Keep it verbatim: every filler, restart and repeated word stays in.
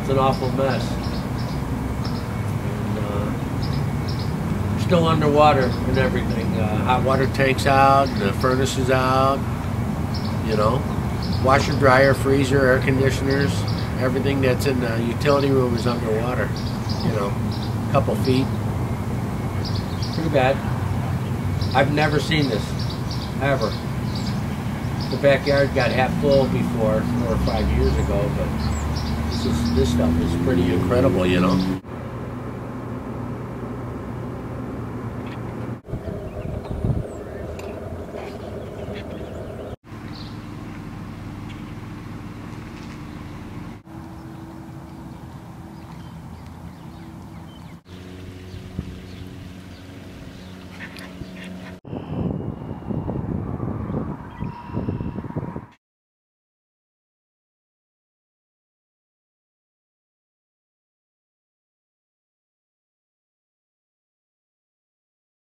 It's an awful mess. And, uh, still underwater and everything. Uh, hot water tanks out, the furnace is out, you know. Washer, dryer, freezer, air conditioners, everything that's in the utility room is underwater, you know, a couple feet. Pretty bad. I've never seen this, ever. The backyard got half full before, four or five years ago, but this, is, this stuff is pretty incredible, you know.